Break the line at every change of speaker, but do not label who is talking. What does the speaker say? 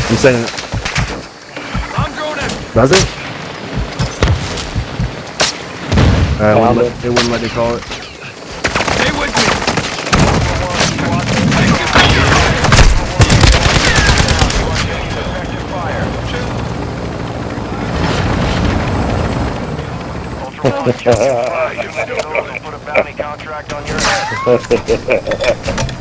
I'm saying.
I'm going in.
Does it? It wouldn't let me call it.
Stay with me.
Put a bounty contract on your head.